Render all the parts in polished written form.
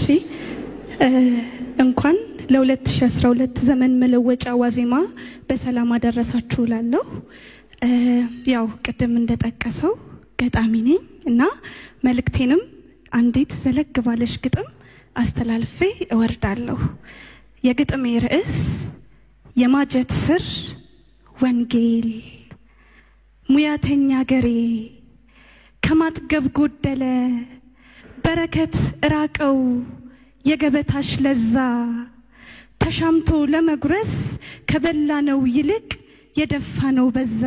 እንኳን ለ2012 ዘመን መለወጫ ዋዜማ በሰላም አደረሳችሁ ላለው ያው ቀደም እንደተጠቀሰው ገጣሚ ነኝ እና መልእክቴንም አንዲት ዘለግ ባለሽ ግጥም አስተላልፌ እወርዳለሁ። የግጥሜ ርዕስ የማጀት ስር ወንጌል። ሙያተኛ ገሬ ከማጥገብ ጎደለ በረከት ራቀው የገበታሽ ለዛ ተሻምቶ ለመጉረስ ከበላነው ይልቅ የደፋነው በዛ።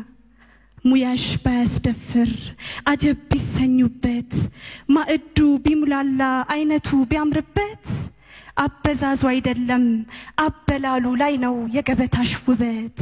ሙያሽ ባያስደፍር አጀብ ቢሰኙበት ማዕዱ ቢሙላላ አይነቱ ቢያምርበት አበዛዙ አይደለም አበላሉ ላይ ነው የገበታሽ ውበት።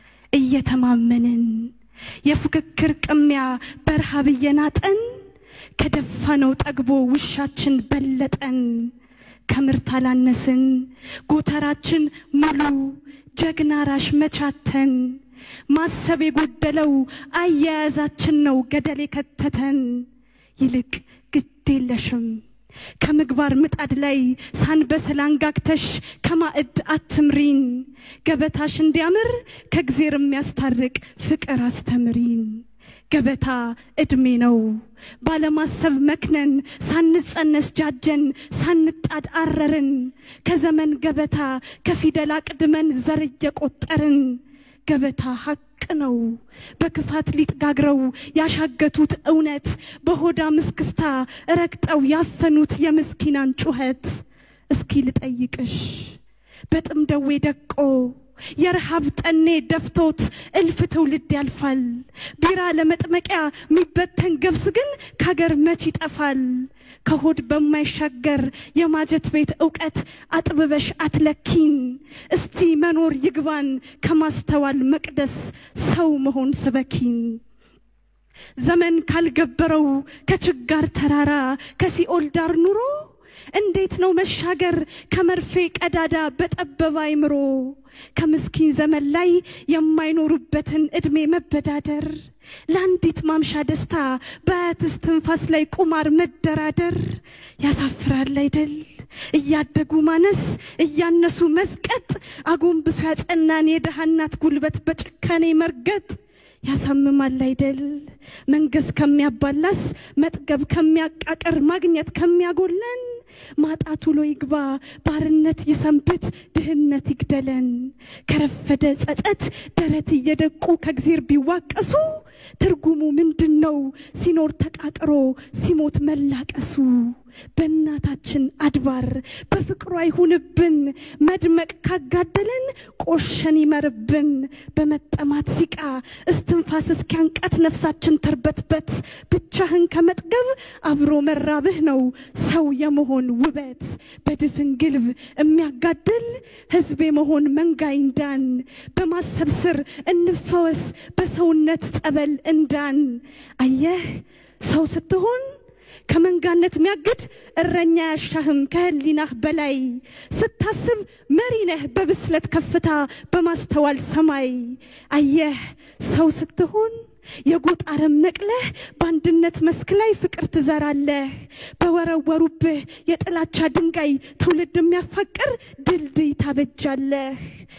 እየተማመንን የፉክክር ቅሚያ በርሃብ የናጠን ከደፋነው ጠግቦ ውሻችን በለጠን። ከምርት አላነስን ጎተራችን ሙሉ ጀግና ራሽ መቻተን። ማሰብ የጎደለው አያያዛችን ነው ገደል የከተተን። ይልቅ ግድ የለሽም ከምግባር ምጣድ ላይ ሳንበስል አንጋግተሽ ከማዕድ አትምሪን። ገበታሽ እንዲያምር ከእግዚአብሔር የሚያስታርቅ ፍቅር አስተምሪን። ገበታ እድሜ ነው ባለማሰብ መክነን ሳንጸነስ ጃጀን ሳንጣድ አረርን። ከዘመን ገበታ ከፊደል አቅድመን ዘር እየቆጠርን። ገበታ ሐቅ ነው በክፋት ሊጥጋግረው ያሻገቱት እውነት በሆዳ ምስክስታ ረግጠው ያፈኑት የምስኪናን ጩኸት። እስኪ ልጠይቅሽ በጥም ደዌ ደቆ የረሃብ ጠኔ ደፍቶት እልፍ ትውልድ ያልፋል። ቢራ ለመጥመቂያ ሚበተን ገብስ ግን ከሀገር መች ይጠፋል። ከሆድ በማይሻገር የማጀት ቤት ዕውቀት አጥብበሽ አትለኪን። እስቲ መኖር ይግባን ከማስተዋል መቅደስ ሰው መሆን ስበኪን። ዘመን ካልገበረው ከችጋር ተራራ ከሲኦል ዳር ኑሮ እንዴት ነው መሻገር ከመርፌ ቀዳዳ በጠበባ አይምሮ። ከምስኪን ዘመን ላይ የማይኖሩበትን እድሜ መበዳደር። ለአንዲት ማምሻ ደስታ በአያትስ ትንፋስ ላይ ቁማር መደራደር። ያሳፍራል አይደል እያደጉ ማነስ እያነሱ መስቀጥ። አጎንብሶ ያጸናን የደሃናት ጉልበት በጭካኔ መርገጥ። ያሳምማል አይደል መንገስ ከሚያባላስ መጥገብ ከሚያቃቀር ማግኘት ከሚያጎለን። ማጣቱ ሎ ይግባ ባርነት ይሰንብት ድህነት ይግደለን። ከረፈደ ጸጸት ደረት እየደቁ ከእግዚአብሔር ቢዋቀሱ ትርጉሙ ምንድነው ሲኖር ተቃጥሮ ሲሞት መላቀሱ። በእናታችን አድባር በፍቅሯ ይሁንብን መድመቅ ካጋደለን ቆሸን ይመርብን። በመጠማት ሲቃ እስትንፋስ እስኪያንቃት ነፍሳችን ተርበትበት። ብቻህን ከመጥገብ አብሮ መራብህ ነው ሰው የመሆን ውበት። በድፍን ግልብ የሚያጋድል ህዝብ የመሆን መንጋይ እንዳን። በማሰብ ስር እንፈወስ በሰውነት ጸበል እንዳን። አየህ ሰው ስትሆን ከመንጋነት ሚያግድ እረኛ ያሻህም ከህሊናህ በላይ። ስታስብ መሪ ነህ በብስለት ከፍታ በማስተዋል ሰማይ። አየህ ሰው ስትሆን የጎጥ አረም ነቅለህ በአንድነት መስክ ላይ ፍቅር ትዘራለህ። በወረወሩብህ የጥላቻ ድንጋይ ትውልድ የሚያፋቅር ድልድይ ታበጃለህ።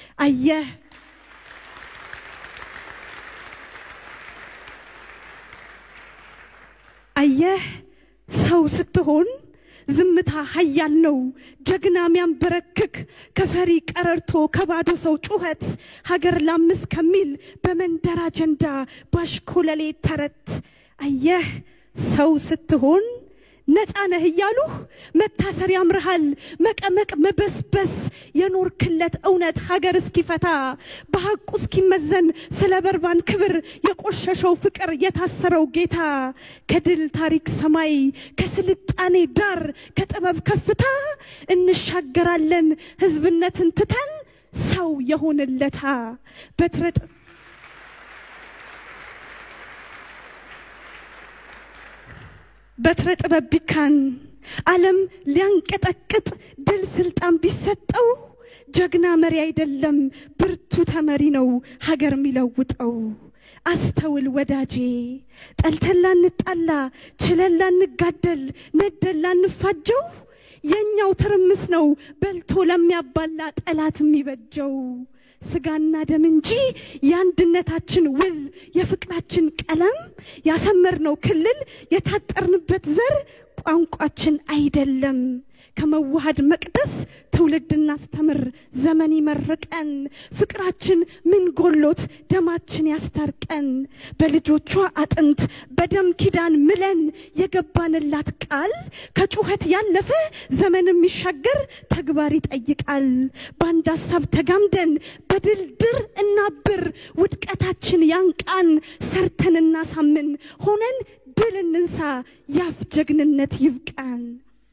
አየህ ሰው ስትሆን ዝምታ ኃያል ነው ጀግና ሚያንበረክክ። ከፈሪ ቀረርቶ ከባዶ ሰው ጩኸት ሀገር ላምስ ከሚል በመንደር አጀንዳ ባሽኮለሌ ተረት። አየህ ሰው ስትሆን ነፃ ነህ እያሉህ መታሰር ያምርሃል መቀመቅ መበስበስ። የኖርክለት እውነት ሀገር እስኪፈታ በሐቁ እስኪመዘን ስለ በርባን ክብር የቆሸሸው ፍቅር የታሰረው ጌታ። ከድል ታሪክ ሰማይ ከስልጣኔ ዳር ከጥበብ ከፍታ እንሻገራለን ህዝብነትን ትተን ሰው የሆነለታ። በትረ ጥበብ ቢካን ዓለም ሊያንቀጠቅጥ ድል ስልጣን ቢሰጠው። ጀግና መሪ አይደለም ብርቱ ተመሪ ነው ሀገር ሚለውጠው። አስተውል ወዳጄ ጠልተን ላንጣላ ችለን ላንጋደል ነደን ላንፋጀው። የኛው ትርምስ ነው በልቶ ለሚያባላ ጠላት የሚበጀው ስጋና ደም እንጂ ያንድነታችን ውል የፍቅራችን ቀለም ያሰመርነው ክልል የታጠርንበት ዘር ቋንቋችን አይደለም ከመዋሃድ መቅደስ ትውልድና አስተምር ዘመን ይመርቀን ፍቅራችን ምን ጎሎት ደማችን ያስታርቀን በልጆቿ አጥንት በደም ኪዳን ምለን የገባንላት ቃል ከጩኸት ያለፈ ዘመንም ይሻገር ተግባር ይጠይቃል ባንድ ሐሳብ ተጋምደን በድልድር እናብር ውድቀታችን ያንቃን ሰርተንና ሳምን ሆነን ድል እንንሳ ያፍ ጀግንነት ይብቃን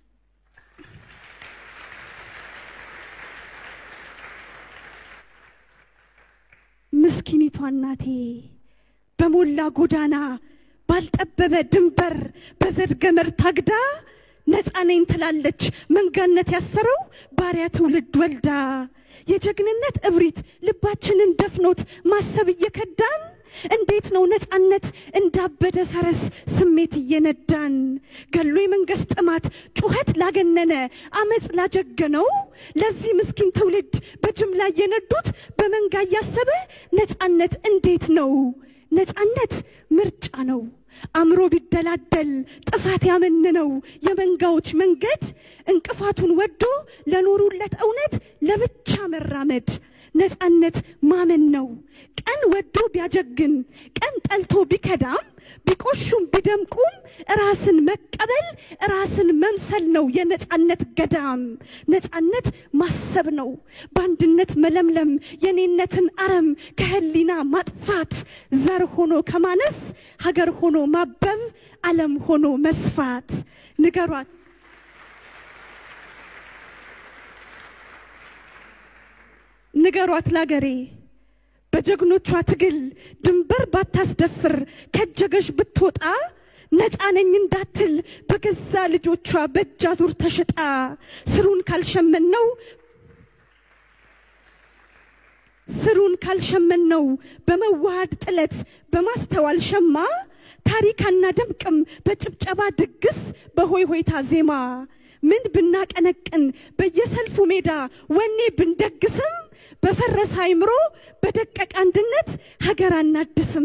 ምስኪኒቷ እናቴ በሞላ ጎዳና ባልጠበበ ድንበር በዘድ ገመድ ታግዳ ነፃነኝ ትላለች መንጋነት ያሰረው ባሪያ ትውልድ ወልዳ የጀግንነት እብሪት ልባችንን ደፍኖት ማሰብ እየከዳን እንዴት ነው ነፃነት እንዳበደ ፈረስ ስሜት እየነዳን ገሎ የመንግስት ጥማት ጩኸት ላገነነ አመጽ ላጀገነው ለዚህ ምስኪን ትውልድ በጅምላ የነዱት በመንጋ ያሰበ ነፃነት እንዴት ነው ነፃነት ምርጫ ነው አምሮ ቢደላደል ጥፋት ያመነነው የመንጋዎች መንገድ እንቅፋቱን ወዶ ለኖሩለት እውነት ለብቻ መራመድ ነፃነት ማመን ነው ቀን ወዶ ቢያጀግን ቀን ጠልቶ ቢከዳም ቢቆሹም ቢደምቁም ራስን መቀበል ራስን መምሰል ነው የነፃነት ገዳም ነፃነት ማሰብ ነው ባንድነት መለምለም የኔነትን አረም ከህሊና ማጥፋት ዘር ሆኖ ከማነስ ሀገር ሆኖ ማበብ ዓለም ሆኖ መስፋት ንገሯት ላገሬ በጀግኖቿ ትግል ድንበር ባታስደፍር ከጀገሽ ብትወጣ ነፃነኝ እንዳትል በገዛ ልጆቿ በጃዙር ተሽጣ ስሩን ካልሸመነው በመዋሃድ ጥለት በማስተዋል ሸማ ታሪካና ደምቅም በጭብጨባ ድግስ በሆይ ሆይታ ዜማ ምን ብናቀነቅን በየሰልፉ ሜዳ ወኔ ብንደግስም በፈረሰ አይምሮ በደቀቀ አንድነት ሀገር አናድስም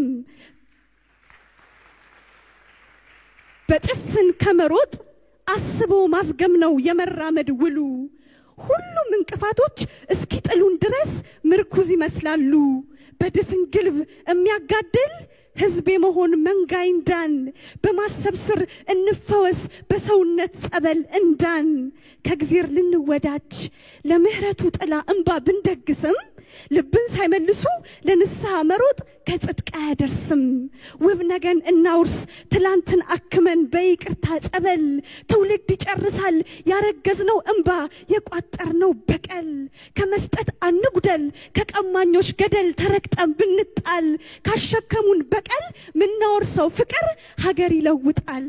በጭፍን ከመሮጥ አስቦ ማስገም ነው የመራመድ ውሉ ሁሉም እንቅፋቶች እስኪጥሉን ድረስ ምርኩዝ ይመስላሉ በድፍን ግልብ የሚያጋድል ህዝብ የመሆን መንጋይ እንዳን በማሰብ ስር እንፈወስ በሰውነት ጸበል እንዳን ከግዚር ልንወዳጅ ለምህረቱ ጥላ እንባ ብንደግስም ልብን ሳይመልሱ ለንስሐ መሮጥ ከጽድቅ አያደርስም ውብ ነገን እናውርስ ትላንትን አክመን በይቅርታ ጸበል ትውልድ ይጨርሳል ያረገዝነው እንባ የቋጠርነው በቀል ከመስጠት አንጉደል ከቀማኞች ገደል ተረግጠን ብንጣል ካሸከሙን በቀል ምናወርሰው ፍቅር ሀገር ይለውጣል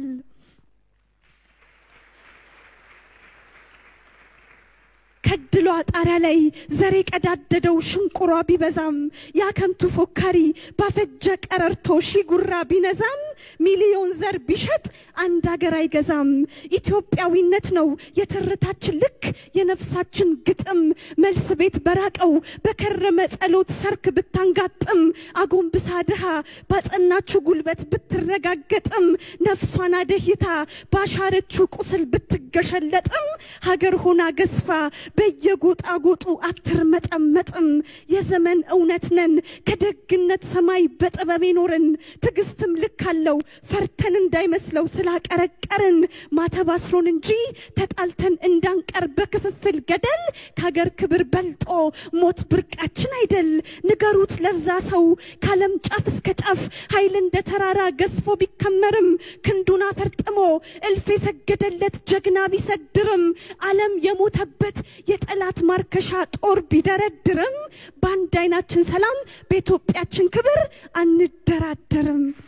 ከድሏ ጣሪያ ላይ ዘሬ ቀዳደደው ሽንቁሯ ቢበዛም ያከንቱ ፎካሪ ባፈጀ ቀረርቶ ሺጉራ ቢነዛም ሚሊዮን ዘር ቢሸጥ አንድ ሀገር አይገዛም ኢትዮጵያዊነት ነው የትርታችን ልክ የነፍሳችን ግጥም መልስ ቤት በራቀው በከረመ ጸሎት ሰርክ ብታንጋጥም አጎንብሳ ድሃ ባጸናችሁ ጉልበት ብትረጋገጥም ነፍሷን አደህይታ ባሻረችው ቁስል ብትገሸለጥም ሀገር ሆና ገዝፋ በየጎጣጎጡ አትርመጠመጥም የዘመን እውነት ነን ከደግነት ሰማይ በጥበብ ኖርን ትግስትም ልክ አለው ፈርተን እንዳይመስለው ስላቀረቀርን ማተባስሮን እንጂ ተጣልተን እንዳንቀር በክፍፍል ገደል ከሀገር ክብር በልጦ ሞት ብርቃችን አይደል ንገሩት ለዛ ሰው ካለም ጫፍ እስከ ጫፍ ኃይል እንደ ተራራ ገዝፎ ቢከመርም ክንዱን አፈርጥሞ እልፍ የሰገደለት ጀግና ቢሰድርም ዓለም የሞተበት የጠላት ማርከሻ ጦር ቢደረድርም ባንድ አይናችን ሰላም በኢትዮጵያችን ክብር አንደራደርም